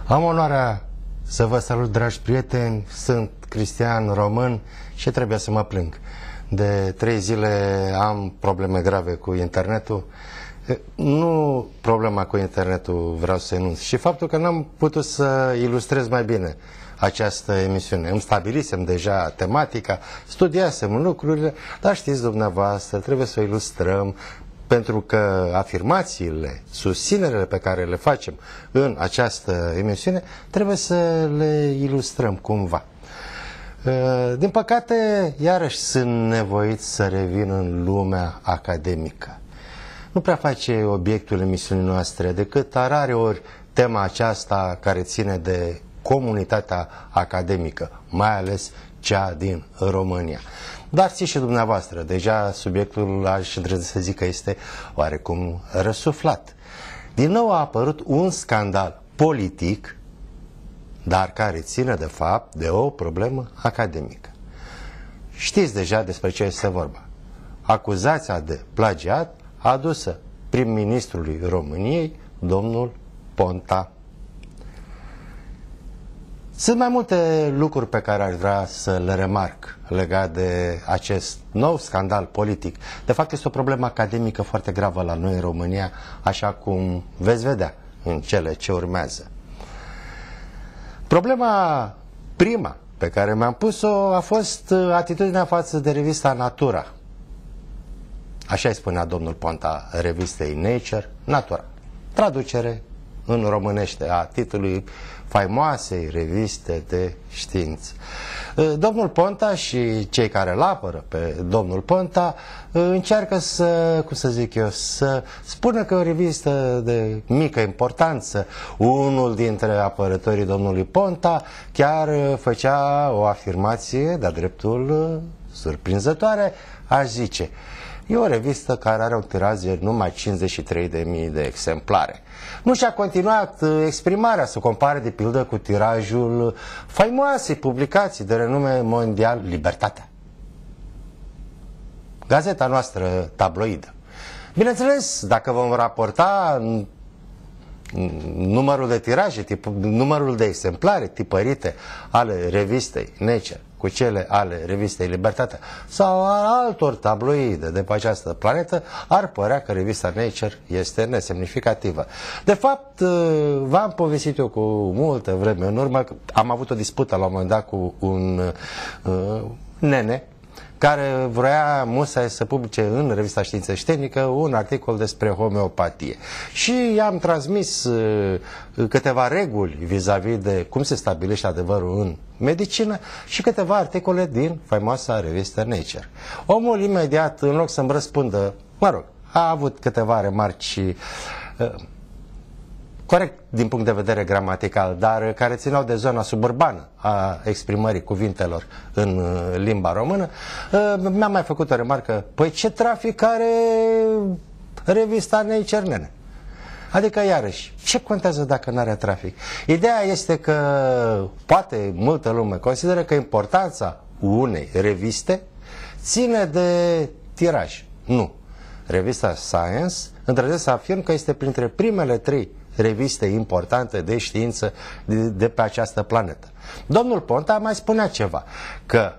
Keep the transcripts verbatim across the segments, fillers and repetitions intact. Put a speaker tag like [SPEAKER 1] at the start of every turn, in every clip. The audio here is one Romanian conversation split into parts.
[SPEAKER 1] Am onoarea să vă salut, dragi prieteni. Sunt Cristian, român, și trebuie să mă plâng. De trei zile am probleme grave cu internetul. Nu problema cu internetul vreau să enunț, și faptul că n-am putut să ilustrez mai bine această emisiune. Îmi stabilisem deja tematica, studiasem lucrurile, dar știți dumneavoastră, trebuie să o ilustrăm, pentru că afirmațiile, susținerile pe care le facem în această emisiune, trebuie să le ilustrăm cumva. Din păcate, iarăși sunt nevoit să revin în lumea academică. Nu prea face obiectul emisiunii noastre decât rare ori tema aceasta care ține de comunitatea academică, mai ales cea din România. Dar știți și dumneavoastră, deja subiectul, aș îndrăzni să zic că este oarecum răsuflat. Din nou a apărut un scandal politic, dar care ține de fapt de o problemă academică. Știți deja despre ce este vorba. Acuzația de plagiat adusă prim-ministrului României, domnul Ponta. Sunt mai multe lucruri pe care aș vrea să le remarc legat de acest nou scandal politic. De fapt, este o problemă academică foarte gravă la noi în România, așa cum veți vedea în cele ce urmează. Problema prima pe care mi-am pus-o a fost atitudinea față de revista Natura. Așa îi spunea domnul Ponta revistei Nature, Natura. Traducere în românește a titlului faimoasei reviste de știință. Domnul Ponta și cei care îl apără pe domnul Ponta încearcă să, cum să zic eu, să spună că e o revistă de mică importanță. Unul dintre apărătorii domnului Ponta chiar făcea o afirmație de-a dreptul surprinzătoare, aș zice. E o revistă care are un tiraj de numai cincizeci și trei de mii de exemplare. Nu și-a continuat exprimarea să compare de pildă cu tirajul faimoasei publicații de renume mondial Libertatea, gazeta noastră tabloidă. Bineînțeles, dacă vom raporta numărul de tiraje, tip, numărul de exemplare tipărite ale revistei Nature cu cele ale revistei Libertatea sau a altor tabloide de pe această planetă, ar părea că revista Nature este nesemnificativă. De fapt, v-am povestit eu cu multă vreme în urmă, am avut o dispută la un moment dat cu un uh, nene care vrea musai să publice în revista Știință și Tehnică un articol despre homeopatie. Și i-am transmis uh, câteva reguli vis-a-vis -vis de cum se stabilește adevărul în medicină și câteva articole din faimoasa revistă Nature. Omul imediat, în loc să-mi răspundă, mă rog, a avut câteva remarci uh, corect din punct de vedere gramatical, dar care țineau de zona suburbană a exprimării cuvintelor în limba română, mi-a mai făcut o remarcă: păi ce trafic are revista Nature, nene? Adică, iarăși, ce contează dacă nu are trafic? Ideea este că poate multă lume consideră că importanța unei reviste ține de tiraj. Nu. Revista Science îndrăznesc să afirm că este printre primele trei reviste importante de știință de, de pe această planetă. Domnul Ponta mai spunea ceva, că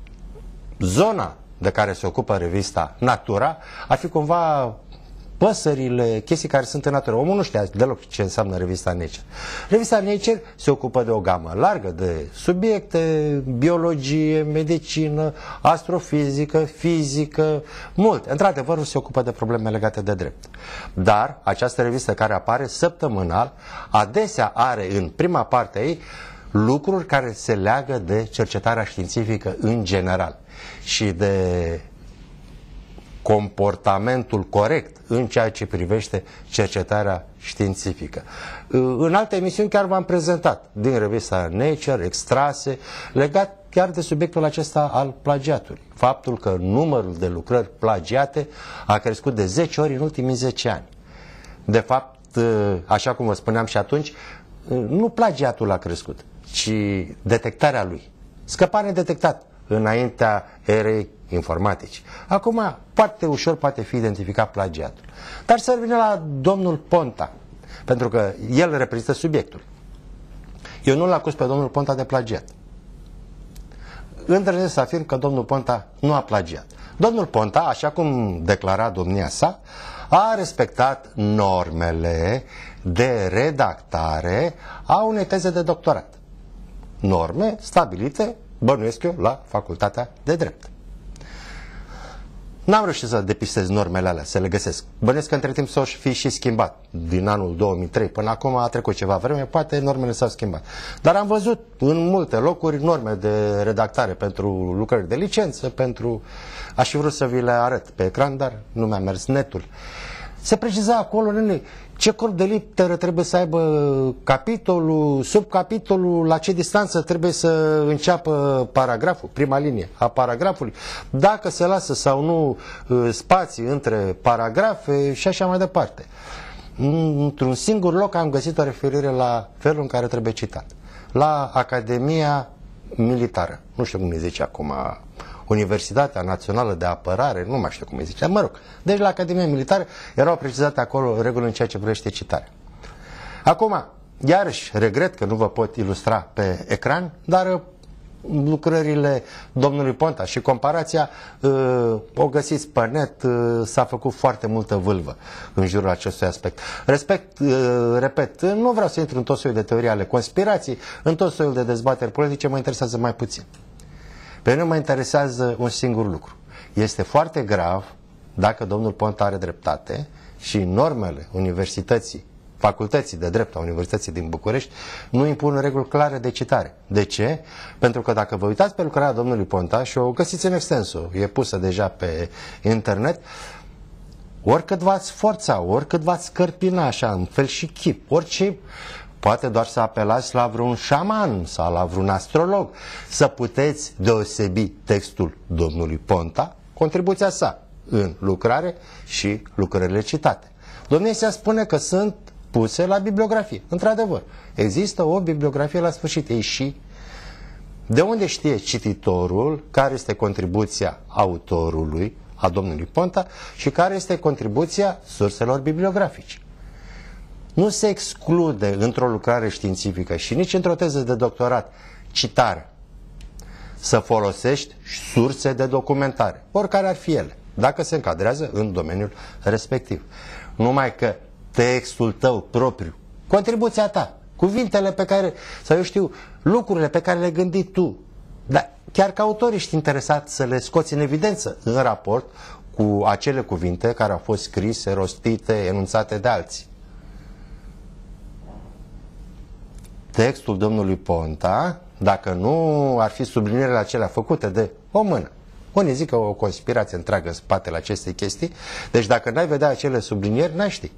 [SPEAKER 1] zona de care se ocupă revista Natura ar fi cumva păsările, chestii care sunt în natură. Omul nu știa deloc ce înseamnă revista Nature. Revista Nature se ocupă de o gamă largă de subiecte, biologie, medicină, astrofizică, fizică, multe. Într-adevăr, se ocupă de probleme legate de drept. Dar această revistă care apare săptămânal, adesea are în prima parte a ei lucruri care se leagă de cercetarea științifică în general și de comportamentul corect în ceea ce privește cercetarea științifică. În alte emisiuni chiar v-am prezentat din revista Nature extrase legat chiar de subiectul acesta al plagiatului. Faptul că numărul de lucrări plagiate a crescut de zece ori în ultimii zece ani. De fapt, așa cum vă spuneam și atunci, nu plagiatul a crescut, ci detectarea lui. Scăpa nedetectat înaintea erei informatici. Acum, foarte ușor poate fi identificat plagiatul. Dar să revenim la domnul Ponta, pentru că el reprezintă subiectul. Eu nu-l acuz pe domnul Ponta de plagiat. Îndrăznesc să afirm că domnul Ponta nu a plagiat. Domnul Ponta, așa cum declara domnia sa, a respectat normele de redactare a unei teze de doctorat. Norme stabilite, bănuiesc eu, la Facultatea de Drept. N-am reușit să depistez normele alea, să le găsesc. Bănuiesc că între timp s-au fi și schimbat. Din anul două mii trei până acum a trecut ceva vreme, poate normele s-au schimbat. Dar am văzut în multe locuri norme de redactare pentru lucrări de licență, pentru... Aș fi vrut să vi le arăt pe ecran, dar nu mi-a mers netul. Se preciza acolo, nene, ce corp de literă trebuie să aibă capitolul, subcapitolul, la ce distanță trebuie să înceapă paragraful, prima linie a paragrafului, dacă se lasă sau nu spații între paragrafe și așa mai departe. Într-un singur loc am găsit o referire la felul în care trebuie citat. La Academia Militară. Nu știu cum îi zice acum... Universitatea Națională de Apărare, nu mai știu cum îi zice, mă rog. Deci la Academia Militară erau precizate acolo reguli în ceea ce privește citarea. Acum, iarăși regret că nu vă pot ilustra pe ecran, dar lucrările domnului Ponta și comparația uh, o găsiți pe net, uh, s-a făcut foarte multă vâlvă în jurul acestui aspect. Respect, uh, repet, nu vreau să intru în tot soiul de teorii ale conspirației, în tot soiul de dezbateri politice, mă interesează mai puțin. Pe mine mă interesează un singur lucru. Este foarte grav dacă domnul Ponta are dreptate și normele universității, facultății de drept a Universității din București nu impun reguli clare de citare. De ce? Pentru că dacă vă uitați pe lucrarea domnului Ponta și o găsiți în extenso, e pusă deja pe internet, oricât v-ați forța, oricât v-ați scărpina așa, în fel și chip, orice... Poate doar să apelați la vreun șaman sau la vreun astrolog să puteți deosebi textul domnului Ponta, contribuția sa în lucrare și lucrările citate. Domnia se spune că sunt puse la bibliografie. Într-adevăr, există o bibliografie la sfârșit. Ei și de unde știe cititorul care este contribuția autorului, a domnului Ponta, și care este contribuția surselor bibliografice? Nu se exclude într-o lucrare științifică și nici într-o teză de doctorat citarea. Să folosești surse de documentare, oricare ar fi ele, dacă se încadrează în domeniul respectiv. Numai că textul tău propriu, contribuția ta, cuvintele pe care, sau eu știu, lucrurile pe care le-ai gândit tu, dar chiar că autorii ești interesat să le scoți în evidență în raport cu acele cuvinte care au fost scrise, rostite, enunțate de alții. Textul domnului Ponta, dacă nu ar fi sublinierele acelea făcute de o mână, unii zic că o conspirație întreagă în spatele acestei chestii, deci dacă n-ai vedea acele sublinieri, n-ai ști.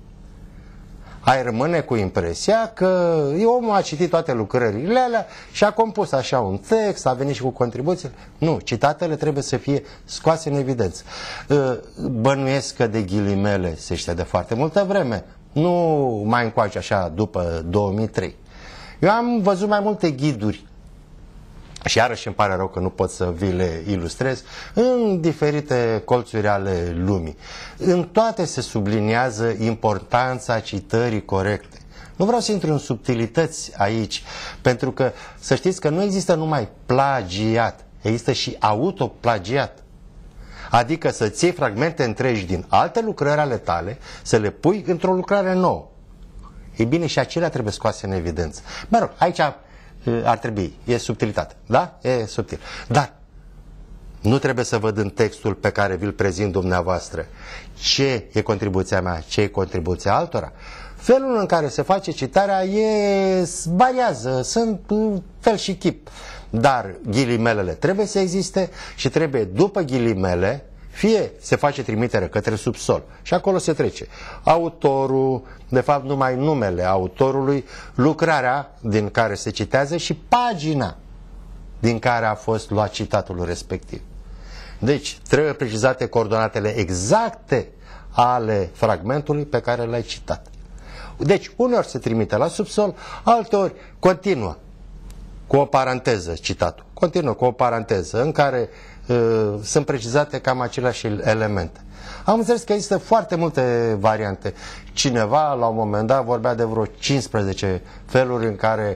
[SPEAKER 1] Ai rămâne cu impresia că omul a citit toate lucrările alea și a compus așa un text, a venit și cu contribuțiile. Nu, citatele trebuie să fie scoase în evidență. Bănuiesc că de ghilimele se știe de foarte multă vreme, nu mai încoace așa după două mii trei. Eu am văzut mai multe ghiduri și iarăși îmi pare rău că nu pot să vi le ilustrez în diferite colțuri ale lumii. În toate se subliniază importanța citării corecte. Nu vreau să intru în subtilități aici, pentru că să știți că nu există numai plagiat, există și autoplagiat. Adică să-ți iei fragmente întregi din alte lucrări ale tale, să le pui într-o lucrare nouă. Ei bine, și acelea trebuie scoase în evidență. Mă rog, aici ar trebui, e subtilitate, da? E subtil. Dar nu trebuie să văd în textul pe care vi-l prezint dumneavoastră ce e contribuția mea, ce e contribuția altora. Felul în care se face citarea e, variază, sunt fel și chip. Dar ghilimelele trebuie să existe și trebuie după ghilimele fie se face trimitere către subsol și acolo se trece autorul, de fapt numai numele autorului, lucrarea din care se citează și pagina din care a fost luat citatul respectiv. Deci trebuie precizate coordonatele exacte ale fragmentului pe care l-ai citat. Deci uneori se trimite la subsol, alteori continuă cu o paranteză citatul, continuă cu o paranteză în care uh, sunt precizate cam aceleași elemente. Am înțeles că există foarte multe variante. Cineva la un moment dat vorbea de vreo cincisprezece feluri în care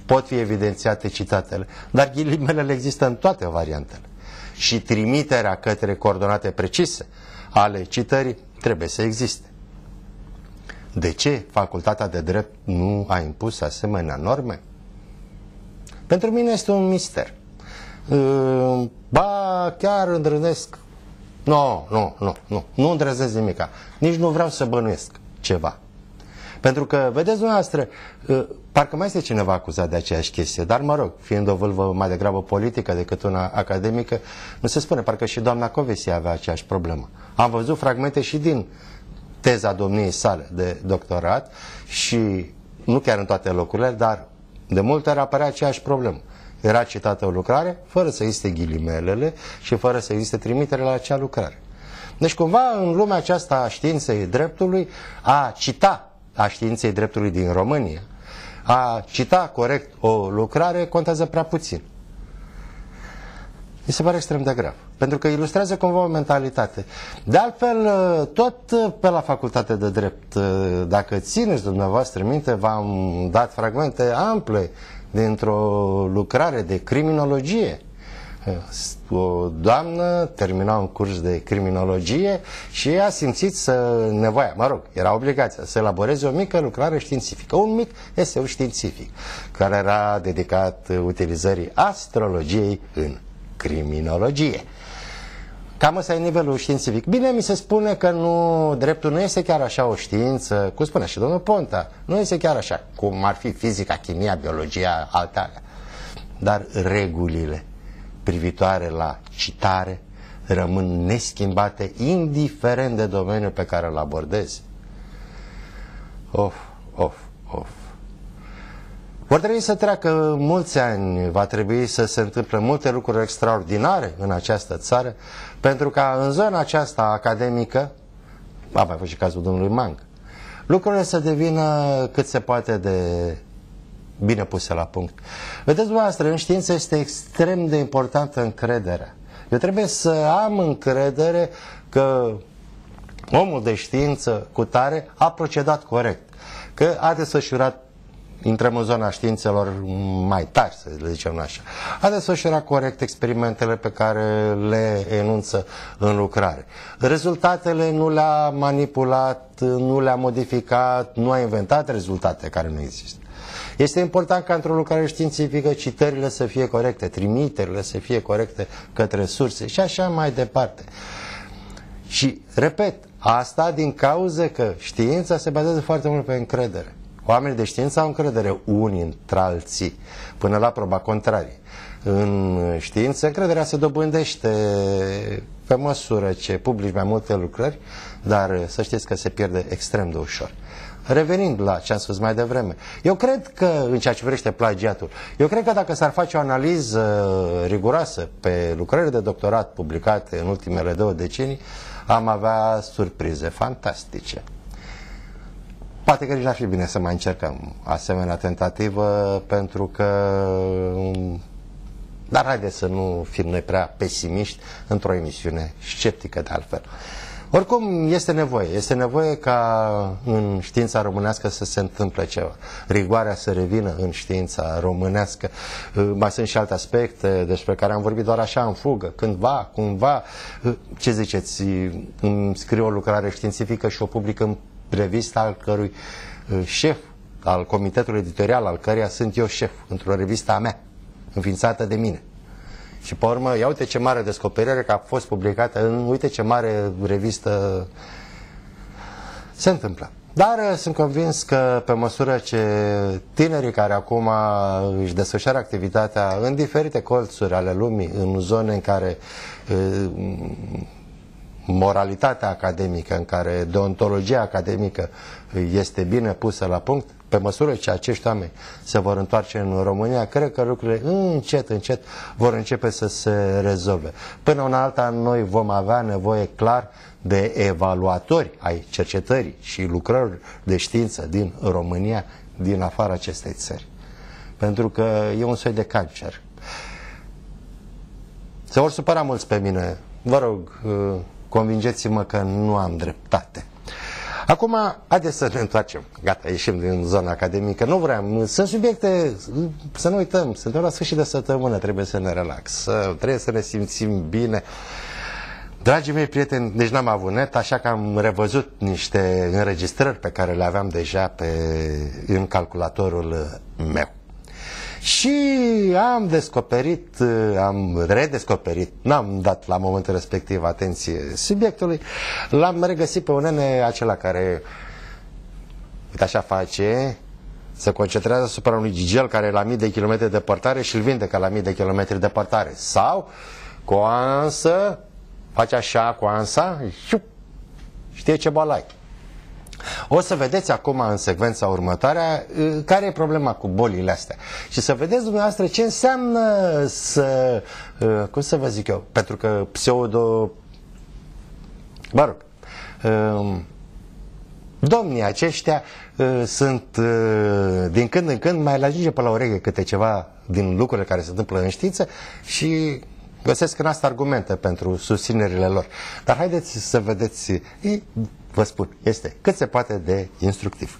[SPEAKER 1] pot fi evidențiate citatele, dar ghilimelele există în toate variantele. Și trimiterea către coordonate precise ale citării trebuie să existe. De ce facultatea de drept nu a impus asemenea norme? Pentru mine este un mister. Ba, chiar îndrăznesc. Nu, nu, nu, nu, nu îndrăznesc nimica. Nici nu vreau să bănuiesc ceva. Pentru că, vedeți dumneavoastră, parcă mai este cineva acuzat de aceeași chestie, dar mă rog, fiind o vâlvă mai degrabă politică decât una academică, nu se spune, parcă și doamna Covesi avea aceeași problemă. Am văzut fragmente și din teza domniei sale de doctorat și nu chiar în toate locurile, dar de multe ori apărea aceeași problemă. Era citată o lucrare fără să existe ghilimelele și fără să existe trimitere la acea lucrare. Deci cumva în lumea aceasta a științei dreptului, a cita a științei dreptului din România, a cita corect o lucrare contează prea puțin. Mi se pare extrem de grav, pentru că ilustrează cumva o mentalitate. De altfel, tot pe la facultate de drept, dacă țineți dumneavoastră minte, v-am dat fragmente ample dintr-o lucrare de criminologie. O doamnă termina un curs de criminologie și a simțit să nevoia, mă rog, era obligația să elaboreze o mică lucrare științifică, un mic eseu științific, care era dedicat utilizării astrologiei în criminologie. Cam ăsta e nivelul științific. Bine, mi se spune că nu, dreptul nu este chiar așa o știință, cum spune și domnul Ponta, nu este chiar așa, cum ar fi fizica, chimia, biologia, altele. Dar regulile privitoare la citare rămân neschimbate, indiferent de domeniul pe care îl abordezi. Of, of, of. Vor trebui să treacă mulți ani, va trebui să se întâmple multe lucruri extraordinare în această țară, pentru ca în zona aceasta academică, a mai fost și cazul domnului Mang, lucrurile să devină cât se poate de bine puse la punct. Vedeți, dumneavoastră, în știință este extrem de importantă încrederea. Eu trebuie să am încredere că omul de știință cu tare a procedat corect, că a desfășurat, intrăm în zona științelor mai tari, să le zicem așa, a desfășurat corect experimentele pe care le enunță în lucrare. Rezultatele nu le-a manipulat, nu le-a modificat, nu a inventat rezultate care nu există. Este important ca într-o lucrare științifică citările să fie corecte, trimiterile să fie corecte către surse și așa mai departe. Și, repet, asta din cauza că știința se bazează foarte mult pe încredere. Oamenii de știință au încredere unii între alții, până la proba contrarie. În știință, încrederea se dobândește pe măsură ce publici mai multe lucrări, dar să știți că se pierde extrem de ușor. Revenind la ce am spus mai devreme, eu cred că, în ceea ce privește plagiatul, eu cred că dacă s-ar face o analiză riguroasă pe lucrările de doctorat publicate în ultimele două decenii, am avea surprize fantastice. Poate că nici n-ar fi bine să mai încercăm asemenea tentativă, pentru că... Dar haideți să nu fim noi prea pesimiști într-o emisiune sceptică de altfel. Oricum, este nevoie. Este nevoie ca în știința românească să se întâmple ceva. Rigoarea să revină în știința românească. Mai sunt și alte aspecte despre care am vorbit doar așa în fugă. Cândva, cumva, ce ziceți, îmi scriu o lucrare științifică și o public în revista al cărui șef, al comitetului editorial, al căreia sunt eu șef, într-o revistă a mea, înființată de mine. Și pe urmă, ia uite ce mare descoperire că a fost publicată în, uite ce mare revistă se întâmplă. Dar sunt convins că pe măsură ce tinerii care acum își desfășoară activitatea în diferite colțuri ale lumii, în zone în care moralitatea academică, în care deontologia academică este bine pusă la punct, pe măsură ce acești oameni se vor întoarce în România, cred că lucrurile încet, încet vor începe să se rezolve. Până una alta, noi vom avea nevoie clar de evaluatori ai cercetării și lucrări de știință din România, din afara acestei țări. Pentru că e un soi de cancer. Se vor supăra mulți pe mine. Vă rog, convingeți-mă că nu am dreptate. Acum, haideți să ne întoarcem. Gata, ieșim din zona academică. Nu vreau, sunt subiecte, să nu uităm, suntem la sfârșit de săptămână, trebuie să ne relaxăm, trebuie să ne simțim bine. Dragii mei prieteni, deci n-am avut net, așa că am revăzut niște înregistrări pe care le aveam deja pe, în calculatorul meu. Și am descoperit, am redescoperit, n-am dat la momentul respectiv atenție subiectului, l-am regăsit pe un nene acela care, uite așa face, se concentrează asupra unui gigel care e la mii de kilometri de departare și îl vindecă la mii de kilometri de departare. Sau, cu o ansă, face așa cu ansa, știe ce boală ai. O să vedeți acum în secvența următoare care e problema cu bolile astea. Și să vedeți dumneavoastră ce înseamnă să, cum să vă zic eu, pentru că pseudo, mă rog, domnii aceștia sunt, din când în când, mai le ajunge pe la ureche câte ceva din lucrurile care se întâmplă în știință și găsesc în asta argumente pentru susținerile lor. Dar haideți să vedeți, vă spun, este cât se poate de instructiv.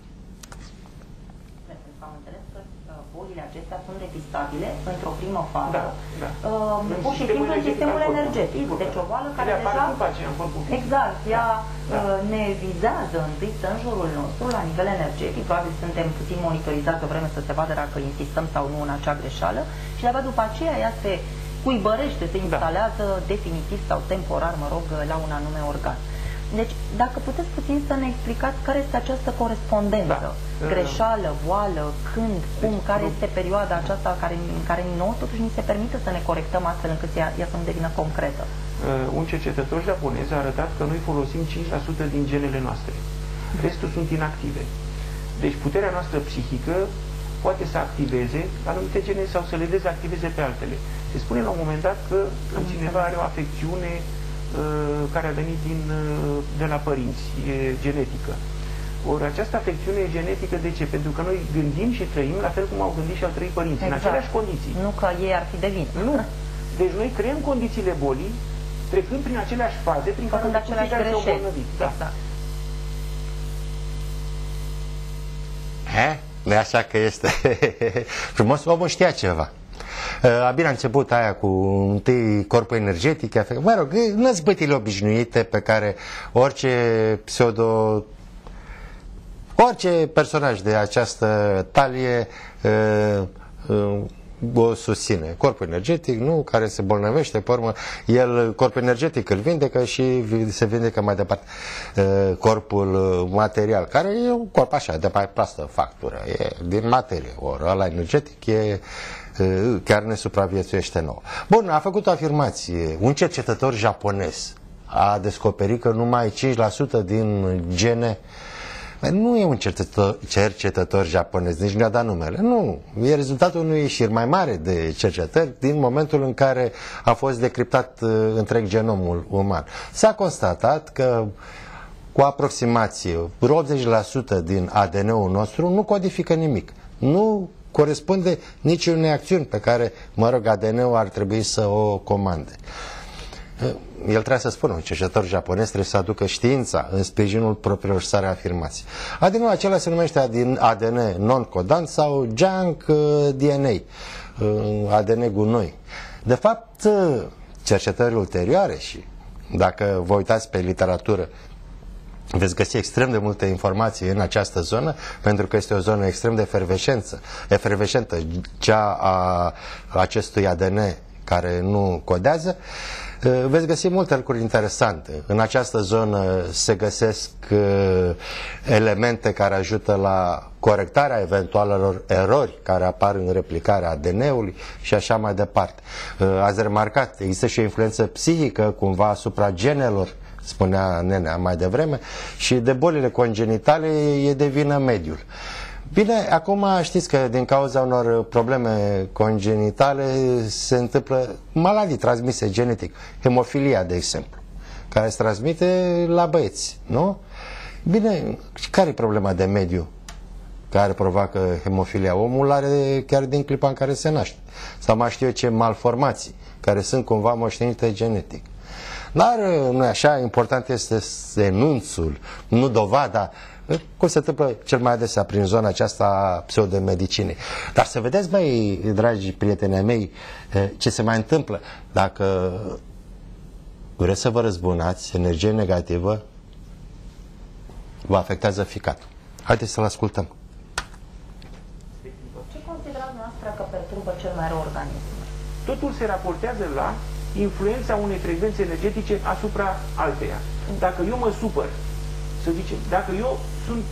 [SPEAKER 2] Am înțeles că bolile acestea sunt depistabile într-o primă fază,
[SPEAKER 3] da, da.
[SPEAKER 2] Uh, pur și simplu în sistemul energetic. Deci o boală care deja, exact, ea da. ne vizează întâi în jurul nostru, la nivel energetic, probabil suntem puțin monitorizați o vreme să se vadă dacă insistăm sau nu în acea greșeală și de-abia după aceea ea se cuibărește, se instalează da. definitiv sau temporar, mă rog, la un anume organ. Deci, dacă puteți puțin să ne explicați care este această corespondență, da. greșeală, boală, când, cum, deci, care este perioada aceasta care, în care nouă totuși ni se permite să ne corectăm astfel încât ea, ea să nu devină concretă.
[SPEAKER 3] Uh, un cercetător japonez a arătat că noi folosim cinci la sută din genele noastre. Restul sunt inactive. Deci puterea noastră psihică poate să activeze anumite gene sau să le dezactiveze pe altele. Se spune la un moment dat că cineva are o afecțiune care a venit din, de la părinți, e genetică. Ori această afecțiune e genetică de ce? Pentru că noi gândim și trăim la fel cum au gândit și au trăit părinții, exact. În aceleași condiții.
[SPEAKER 2] Nu că ei ar fi de vină. Nu. Deci
[SPEAKER 3] noi creăm condițiile bolii, trecând prin aceleași faze, prin care
[SPEAKER 2] aceleași greșeli.
[SPEAKER 3] Da.
[SPEAKER 2] Exact.
[SPEAKER 1] He? Nu așa că este frumos, omul știa ceva. Abia a început aia cu întâi corpul energetic, mă rog, năzbâtile obișnuite pe care orice pseudo, orice personaj de această talie uh, uh, o susține. Corpul energetic, nu, care se bolnăvește, pe urmă, el, corpul energetic îl vindecă și se vindecă mai departe uh, corpul material, care e un corp așa, de mai plastă factură, e din materie, ori ăla energetic e chiar ne supraviețuiește nouă. Bun, a făcut o afirmație. Un cercetător japonez a descoperit că numai cinci la sută din gene. Nu e un cercetător, cercetător japonez, nici nu a dat numele. Nu, e rezultatul unui șir mai mare de cercetări din momentul în care a fost decriptat întreg genomul uman. S-a constatat că cu aproximație optzeci la sută din A D N-ul nostru nu codifică nimic. Nu corespunde niciunei acțiuni pe care, mă rog, A D N-ul ar trebui să o comande. El trebuie să spună, un cercetător japonez trebuie să aducă știința în sprijinul propriilor sale afirmații. A D N-ul acela se numește A D N non-codant sau junk D N A, A D N gunoi. De fapt, cercetările ulterioare și dacă vă uitați pe literatură, veți găsi extrem de multe informații în această zonă, pentru că este o zonă extrem de efervescență, efervescentă, cea a acestui A D N care nu codează. Veți găsi multe lucruri interesante. În această zonă se găsesc elemente care ajută la corectarea eventualelor erori care apar în replicarea A D N-ului și așa mai departe. Ați remarcat, există și o influență psihică cumva asupra genelor, spunea nenea mai devreme, și de bolile congenitale e de vină mediul. Bine, acum știți că din cauza unor probleme congenitale se întâmplă maladii transmise genetic, hemofilia, de exemplu, care se transmite la băieți, nu? Bine, care e problema de mediu care provoacă hemofilia? Omul are chiar din clipa în care se naște. Sau mai știu eu ce malformații, care sunt cumva moștenite genetic. Dar nu așa, important este enunțul, nu dovada, cum se întâmplă cel mai adesea prin zona aceasta a pseudomedicinei. Dar să vedeți, mai dragi prietenii mei, ce se mai întâmplă dacă vreți să vă răzbunați, energie negativă vă afectează ficatul. Haideți să-l ascultăm.
[SPEAKER 2] Ce considerați noastră că perturbă cel mai rău organismul?
[SPEAKER 3] Totul se raportează la influența unei frecvențe energetice asupra alteia. Dacă eu mă supăr, să zicem, dacă eu sunt,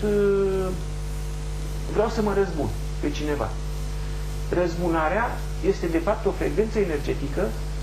[SPEAKER 3] vreau să mă răzbun pe cineva, răzbunarea este de fapt o frecvență energetică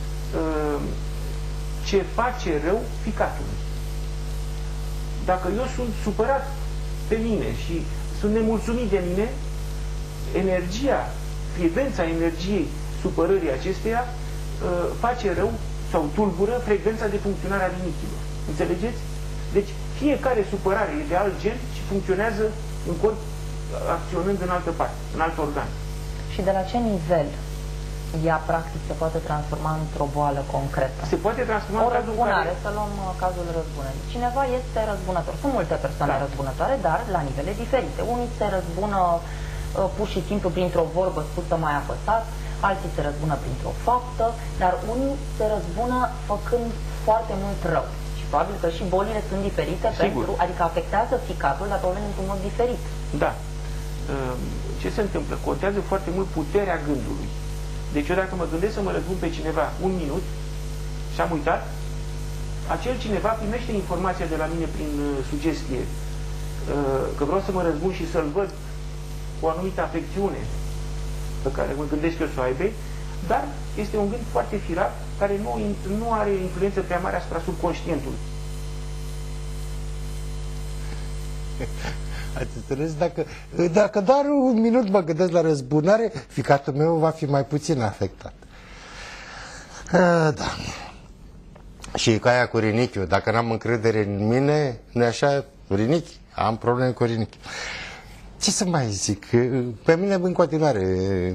[SPEAKER 3] ce face rău ficatului. Dacă eu sunt supărat pe mine și sunt nemulțumit de mine, energia, frecvența energiei supărării acesteia face rău sau tulbură frecvența de funcționare a rinichilor. Înțelegeți? Deci fiecare supărare e de alt gen și funcționează în corp acționând în altă parte, în alt organ.
[SPEAKER 2] Și de la ce nivel ea practic se poate transforma într-o boală concretă?
[SPEAKER 3] Se poate transforma
[SPEAKER 2] o
[SPEAKER 3] în cazul
[SPEAKER 2] răzbunare,
[SPEAKER 3] care...
[SPEAKER 2] să luăm cazul răzbunării. Cineva este răzbunător. Sunt multe persoane da. răzbunătoare, dar la nivele diferite. Unii se răzbună uh, pur și simplu printr-o vorbă spusă mai apăsat, alții se răzbună printr-o faptă, dar unii se răzbună făcând foarte mult rău. Și probabil că și bolile sunt diferite, pentru, adică afectează ficatul, dar probabil într-un mod diferit.
[SPEAKER 3] Da. Ce se întâmplă? Contează foarte mult puterea gândului. Deci eu dacă mă gândesc să mă răzbun pe cineva un minut și am uitat, acel cineva primește informația de la mine prin sugestie că vreau să mă răzbun și să-l văd cu o anumită afecțiune pe care mă gândesc eu să o aibă, dar este un gând foarte firat care nu, nu are influență prea mare asupra subconștientului.
[SPEAKER 1] Ați înțeles? Dacă, dacă doar un minut mă gândesc la răzbunare, ficatul meu va fi mai puțin afectat. A, da. Și ca aia cu rinichiul, dacă n-am încredere în mine, nu așa, rinichi, am probleme cu rinichi. Ce să mai zic? Pe mine în continuare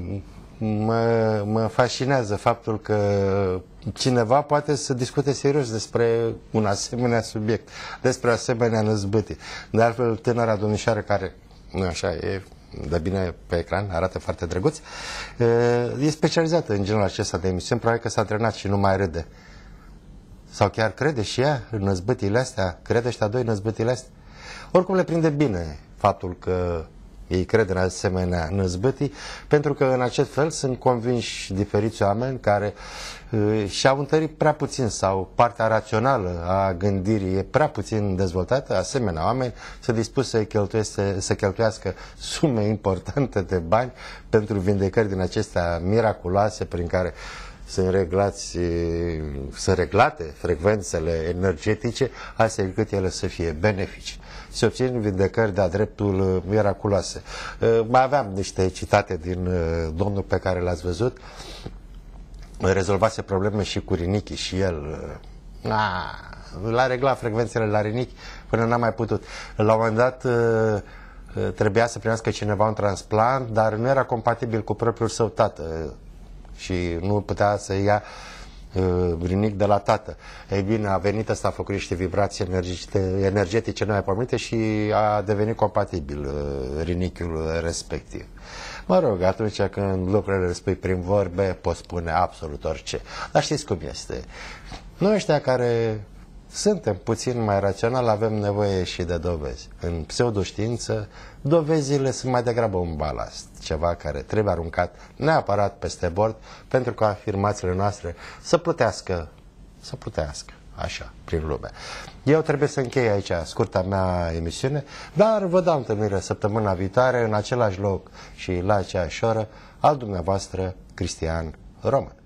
[SPEAKER 1] mă, mă fascinează faptul că cineva poate să discute serios despre un asemenea subiect, despre asemenea năzbâtii. De altfel, tânăra domnișoară care, nu așa, e de bine pe ecran, arată foarte drăguț, e specializată în genul acesta de emisiuni, probabil că s-a antrenat și nu mai râde. Sau chiar crede și ea în năzbâtile astea, crede ăștia doi năzbâtile astea. Oricum le prinde bine faptul că ei cred în asemenea năzbâtii, pentru că în acest fel sunt convinși diferiți oameni care uh, și-au întărit prea puțin sau partea rațională a gândirii e prea puțin dezvoltată, asemenea oameni sunt dispuși să cheltuiesc, să cheltuiască sume importante de bani pentru vindecări din acestea miraculoase prin care sunt, reglați, sunt reglate frecvențele energetice, astfel încât ele să fie benefice. Se obțin vindecări de-a dreptul miraculoase. Mai aveam niște citate din domnul pe care l-ați văzut. Rezolvase probleme și cu rinichii și el l-a reglat frecvențele la rinichi până n-a mai putut. La un moment dat trebuia să primească cineva un transplant, dar nu era compatibil cu propriul său tată și nu putea să ia uh, rinic de la tată. Ei bine, a venit ăsta, a făcut niște vibrații energetice nemaipomenite și a devenit compatibil uh, rinichiul respectiv. Mă rog, atunci când lucrurile le spui prin vorbe, poți spune absolut orice. Dar știți cum este. Noi ăștia care suntem puțin mai raționali, avem nevoie și de dovezi. În pseudoștiință, dovezile sunt mai degrabă un balast, ceva care trebuie aruncat neapărat peste bord pentru ca afirmațiile noastre să plutească, să plutească, așa, prin lume. Eu trebuie să închei aici scurta mea emisiune, dar vă dau întâlnire săptămâna viitoare, în același loc și la aceeași oră, al dumneavoastră Cristian Roman.